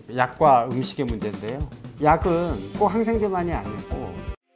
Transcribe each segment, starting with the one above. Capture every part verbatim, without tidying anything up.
약과 음식의 문제인데요. 약은 꼭 항생제만이 아니고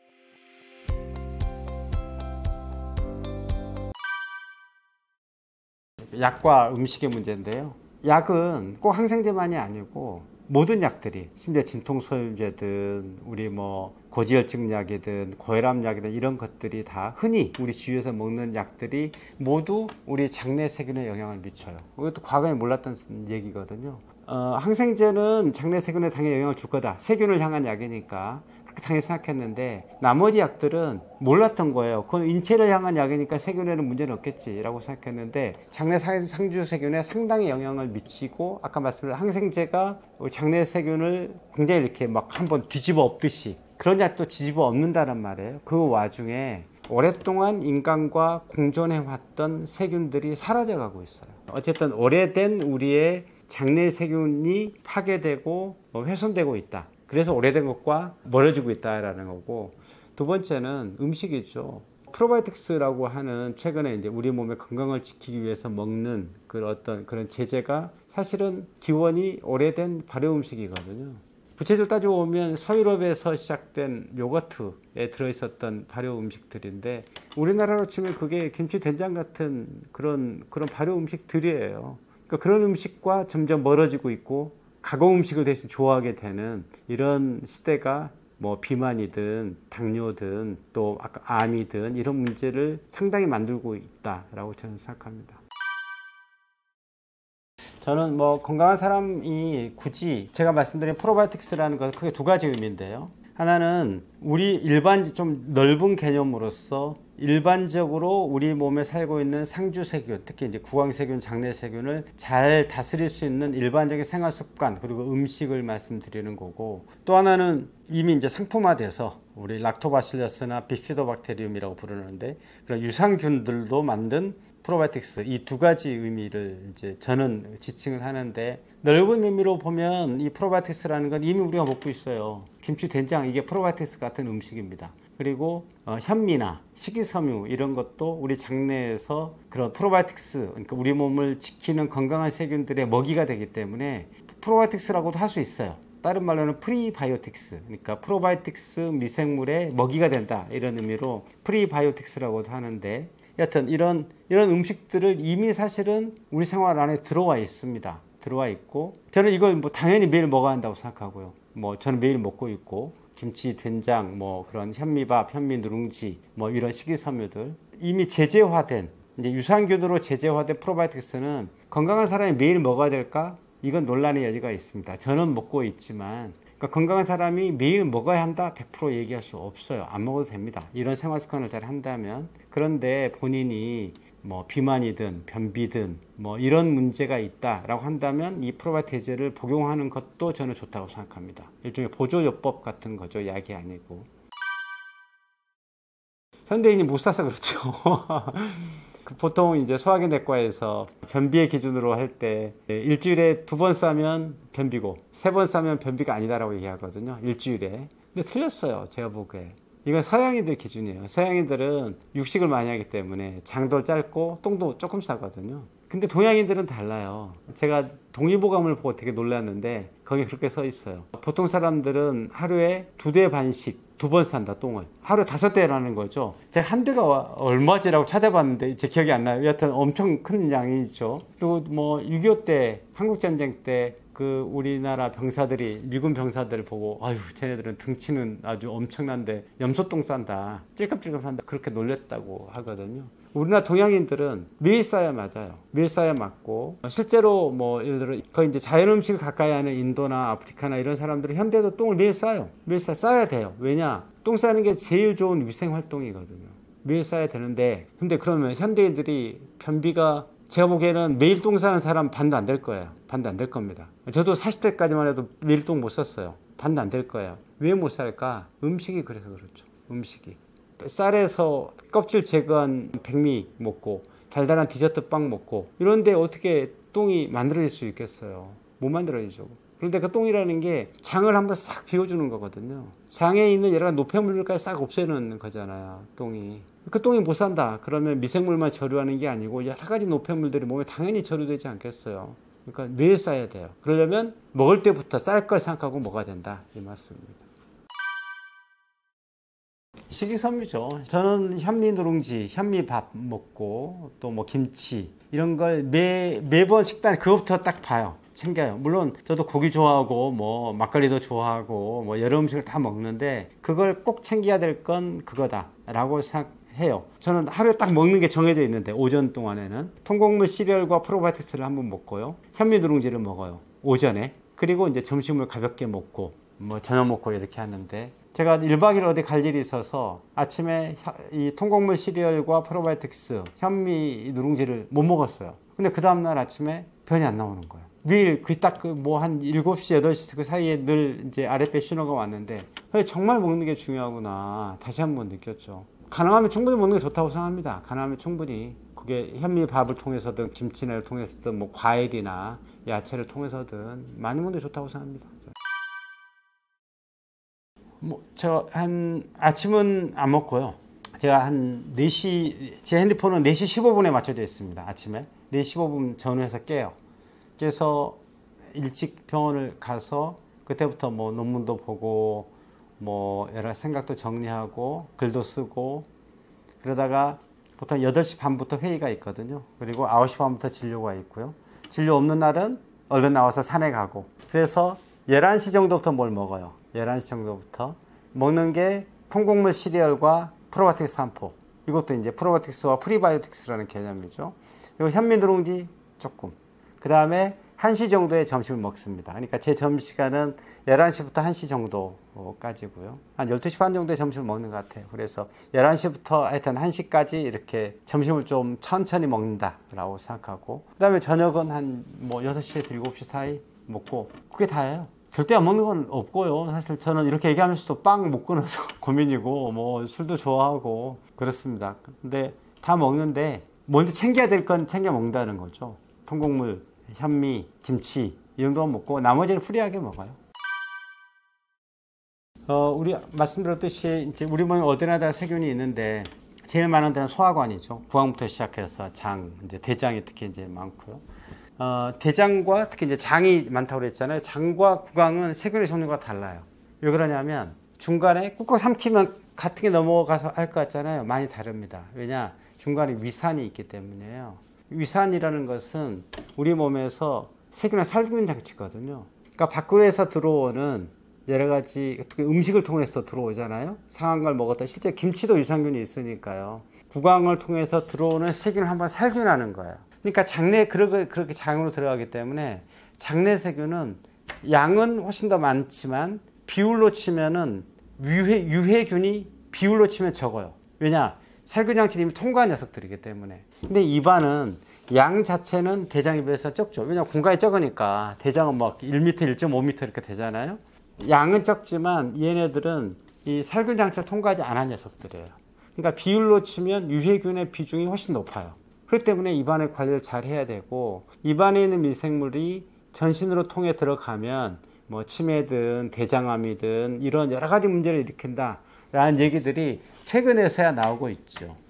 약과 음식의 문제인데요. 약은 꼭 항생제만이 아니고 모든 약들이, 심지어 진통소염제든 우리 뭐 고지혈증 약이든 고혈압 약이든 이런 것들이 다 흔히 우리 주위에서 먹는 약들이 모두 우리 장내 세균에 영향을 미쳐요. 이것도 과거에 몰랐던 얘기거든요. 어, 항생제는 장내 세균에 당연히 영향을 줄 거다. 세균을 향한 약이니까 그렇게 당연히 생각했는데, 나머지 약들은 몰랐던 거예요. 그건 인체를 향한 약이니까 세균에는 문제는 없겠지라고 생각했는데, 장내 상주 세균에 상당히 영향을 미치고, 아까 말씀드린 항생제가 장내 세균을 굉장히 이렇게 막 한번 뒤집어 엎듯이 그런 약도 뒤집어 엎는다는 말이에요. 그 와중에 오랫동안 인간과 공존해왔던 세균들이 사라져가고 있어요. 어쨌든 오래된 우리의 장내 세균이 파괴되고 훼손되고 있다. 그래서 오래된 것과 멀어지고 있다라는 거고, 두 번째는 음식이죠. 프로바이오틱스라고 하는 최근에 이제 우리 몸의 건강을 지키기 위해서 먹는 그 어떤 그런 제재가 사실은 기원이 오래된 발효 음식이거든요. 구체적으로 따져보면 서유럽에서 시작된 요거트에 들어있었던 발효 음식들인데, 우리나라로 치면 그게 김치 된장 같은 그런 그런 발효 음식들이에요. 그러니까 그런 음식과 점점 멀어지고 있고 가공 음식을 대신 좋아하게 되는 이런 시대가 뭐 비만이든 당뇨든 또 아까 암이든 이런 문제를 상당히 만들고 있다라고 저는 생각합니다. 저는 뭐 건강한 사람이 굳이 제가 말씀드린 프로바이오틱스라는 것은 크게 두 가지 의미인데요. 하나는 우리 일반 좀 넓은 개념으로서 일반적으로 우리 몸에 살고 있는 상주세균, 특히 이제 구강세균, 장내세균을 잘 다스릴 수 있는 일반적인 생활 습관 그리고 음식을 말씀드리는 거고, 또 하나는 이미 이제 상품화돼서 우리 락토바실러스나 비피도박테리움이라고 부르는데 그런 유산균들도 만든 프로바이오틱스, 이 두 가지 의미를 이제 저는 지칭을 하는데, 넓은 의미로 보면 이 프로바이오틱스라는 건 이미 우리가 먹고 있어요. 김치, 된장, 이게 프로바이오틱스 같은 음식입니다. 그리고 어, 현미나 식이섬유 이런 것도 우리 장내에서 그런 프로바이오틱스, 그러니까 우리 몸을 지키는 건강한 세균들의 먹이가 되기 때문에 프로바이오틱스라고도 할 수 있어요. 다른 말로는 프리바이오틱스, 그러니까 프로바이오틱스 미생물의 먹이가 된다, 이런 의미로 프리바이오틱스라고도 하는데, 여튼 이런 이런 음식들을 이미 사실은 우리 생활 안에 들어와 있습니다. 들어와 있고, 저는 이걸 뭐 당연히 매일 먹어야 한다고 생각하고요. 뭐 저는 매일 먹고 있고, 김치, 된장, 뭐 그런 현미밥, 현미 누룽지, 뭐 이런 식이섬유들 이미 제재화된, 이제 유산균으로 제재화된 프로바이오틱스는 건강한 사람이 매일 먹어야 될까? 이건 논란의 여지가 있습니다. 저는 먹고 있지만, 그러니까 건강한 사람이 매일 먹어야 한다 백 퍼센트 얘기할 수 없어요. 안 먹어도 됩니다. 이런 생활 습관을 잘 한다면. 그런데 본인이 뭐 비만이든 변비든 뭐 이런 문제가 있다라고 한다면 이 프로바이오틱스를 복용하는 것도 저는 좋다고 생각합니다. 일종의 보조요법 같은 거죠. 약이 아니고. 현대인이 못 사서 그렇죠. 보통 이제 소화기내과에서 변비의 기준으로 할 때 일주일에 두 번 싸면 변비고 세 번 싸면 변비가 아니다라고 얘기하거든요. 일주일에. 근데 틀렸어요. 제가 보기에. 이건 서양인들 기준이에요. 서양인들은 육식을 많이 하기 때문에 장도 짧고 똥도 조금 싸거든요. 근데 동양인들은 달라요. 제가 동의보감을 보고 되게 놀랐는데 거기 그렇게 써 있어요. 보통 사람들은 하루에 두 대 반씩 두 번 싼다, 똥을. 하루에 다섯 대라는 거죠. 제가 한 대가 얼마지라고 찾아봤는데 제 기억이 안 나요. 여하튼 엄청 큰 양이죠. 그리고 뭐 육이오 때, 한국전쟁 때 그 우리나라 병사들이, 미군 병사들을 보고 아유 쟤네들은 등치는 아주 엄청난데 염소똥 싼다, 찔끔찔끔한다, 그렇게 놀랬다고 하거든요. 우리나라 동양인들은 매일 싸야 맞아요. 매일 싸야 맞고, 실제로 뭐 예를 들어 거의 이제 자연 음식을 가까이 하는 인도나 아프리카나 이런 사람들은 현대도 똥을 매일 싸요. 매일 싸, 싸야 돼요. 왜냐? 똥 싸는 게 제일 좋은 위생 활동이거든요. 매일 싸야 되는데, 근데 그러면 현대인들이 변비가, 제가 보기에는 매일 똥 싸는 사람 반도 안 될 거예요. 반도 안 될 겁니다. 저도 사십 대까지만 해도 매일 똥 못 쌌어요. 반도 안 될 거예요. 왜 못 살까? 음식이 그래서 그렇죠. 음식이. 쌀에서 껍질 제거한 백미 먹고 달달한 디저트 빵 먹고 이런데 어떻게 똥이 만들어질 수 있겠어요? 못 만들어지죠. 그런데 그 똥이라는 게 장을 한번 싹 비워주는 거거든요. 장에 있는 여러 가지 노폐물까지 싹 없애는 거잖아요. 똥이. 그 똥이 못 산다 그러면 미생물만 저류하는 게 아니고 여러 가지 노폐물들이 몸에 당연히 저류되지 않겠어요. 그러니까 뇌에 쌓여야 돼요. 그러려면 먹을 때부터 쌀 걸 생각하고 먹어야 된다 이 말씀입니다. 식이섬유죠. 저는 현미 누룽지, 현미 밥 먹고 또 뭐 김치 이런 걸 매, 매번 식단에 그것부터 딱 봐요. 챙겨요. 물론 저도 고기 좋아하고 뭐 막걸리도 좋아하고 뭐 여러 음식을 다 먹는데 그걸 꼭 챙겨야 될 건 그거다 라고 생각해요. 저는 하루에 딱 먹는 게 정해져 있는데 오전 동안에는 통곡물 시리얼과 프로바이오틱스를 한번 먹고요. 현미 누룽지를 먹어요. 오전에. 그리고 이제 점심을 가볍게 먹고 뭐 저녁 먹고 이렇게 하는데 제가 일 박 이 일 어디 갈 일이 있어서 아침에 이 통곡물 시리얼과 프로바이오틱스 현미 누룽지를 못 먹었어요. 근데 그 다음날 아침에 변이 안 나오는 거예요. 매일 그 딱 그 뭐 한 일곱 시, 여덟 시 그 사이에 늘 이제 아랫배 신호가 왔는데 정말 먹는 게 중요하구나 다시 한번 느꼈죠. 가능하면 충분히 먹는 게 좋다고 생각합니다. 가능하면 충분히 그게 현미 밥을 통해서든 김치를 통해서든 뭐 과일이나 야채를 통해서든 많이 먹는 게 좋다고 생각합니다. 뭐 저 한 아침은 안 먹고요. 제가 한 네 시 제 핸드폰은 네 시 십오 분에 맞춰져 있습니다. 아침에 네 시 십오 분 전후해서 깨요. 그래서 일찍 병원을 가서 그때부터 뭐 논문도 보고 뭐 여러 생각도 정리하고 글도 쓰고 그러다가 보통 여덟 시 반부터 회의가 있거든요. 그리고 아홉 시 반부터 진료가 있고요. 진료 없는 날은 얼른 나와서 산에 가고 그래서 열한 시 정도부터 뭘 먹어요. 열한 시 정도부터 먹는 게 통곡물 시리얼과 프로바이오틱스 한 포. 이것도 이제 프로바이오틱스와 프리바이오틱스라는 개념이죠. 그리고 현미 누룽지 조금. 그 다음에 한 시 정도에 점심을 먹습니다. 그러니까 제 점심시간은 열한 시부터 한 시 정도까지고요. 한 열두 시 반 정도에 점심을 먹는 것 같아요. 그래서 열한 시부터 하여튼 한 시까지 이렇게 점심을 좀 천천히 먹는다라고 생각하고 그 다음에 저녁은 한 뭐 여섯 시에서 일곱 시 사이 먹고 그게 다예요. 절대 안 먹는 건 없고요. 사실 저는 이렇게 얘기하면서도 빵 못 끊어서 고민이고 뭐 술도 좋아하고 그렇습니다. 근데 다 먹는데 먼저 챙겨야 될 건 챙겨 먹는다는 거죠. 통곡물, 현미, 김치 이 정도만 먹고 나머지는 프리하게 먹어요. 어, 우리 말씀드렸듯이 이제 우리 몸에 어디나 다 세균이 있는데 제일 많은 데는 소화관이죠. 구강부터 시작해서 장, 이제 대장이 특히 이제 많고요. 어, 대장과 특히 이제 장이 많다고 그랬잖아요. 장과 구강은 세균의 종류가 달라요. 왜 그러냐면 중간에 꾹꾹 삼키면 같은 게 넘어가서 할 것 같잖아요. 많이 다릅니다. 왜냐? 중간에 위산이 있기 때문이에요. 위산이라는 것은 우리 몸에서 세균을 살균 장치거든요. 그러니까 밖으로에서 들어오는 여러 가지 음식을 통해서 들어오잖아요. 상한 걸 먹었다. 실제 김치도 유산균이 있으니까요. 구강을 통해서 들어오는 세균을 한번 살균하는 거예요. 그러니까 장내에 그렇게, 그렇게 장으로 들어가기 때문에 장내 세균은 양은 훨씬 더 많지만 비율로 치면은 유해, 유해균이 비율로 치면 적어요. 왜냐? 살균장치 이미 통과한 녀석들이기 때문에. 근데 입안은 양 자체는 대장에 비해서 적죠. 왜냐면 공간이 적으니까 대장은 막 일 미터, 일 점 오 미터 이렇게 되잖아요. 양은 적지만 얘네들은 이 살균장치를 통과하지 않은 녀석들이에요. 그러니까 비율로 치면 유해균의 비중이 훨씬 높아요. 그렇기 때문에 입안의 관리를 잘 해야 되고 입안에 있는 미생물이 전신으로 통해 들어가면 뭐 치매든 대장암이든 이런 여러 가지 문제를 일으킨다 라는 얘기들이 최근에서야 나오고 있죠.